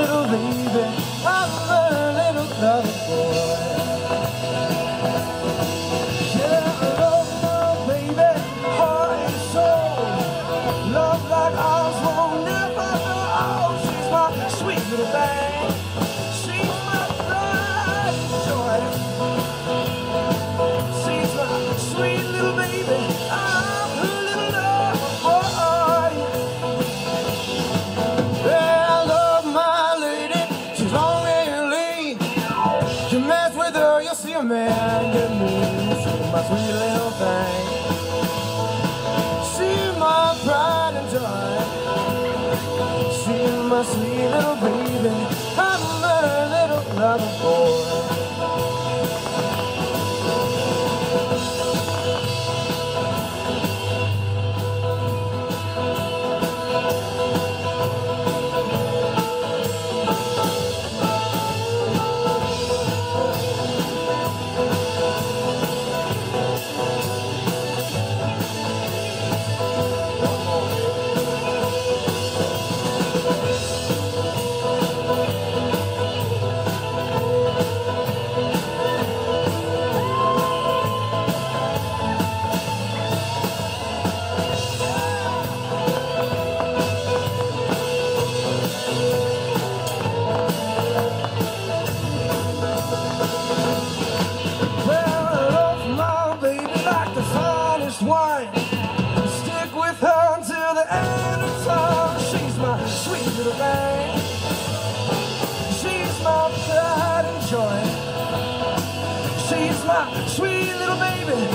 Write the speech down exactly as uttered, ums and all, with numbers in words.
little baby, I'm her little lover boy. Yeah, I love my baby, heart and soul. Love like ours won't never know. She's my sweet little thing. She's my pride and joy. She's my sweet little baby, I'm her little lover boy. Yeah, I love my lady, she's long and lean. You mess with her, you'll see a man get mean. She's my sweet little thing. She's my pride and joy. She's my sweet little baby, I'm her little lover boy. Wine. Stick with her until the end of time. She's my sweet little thing. She's my pride and joy. She's my sweet little baby,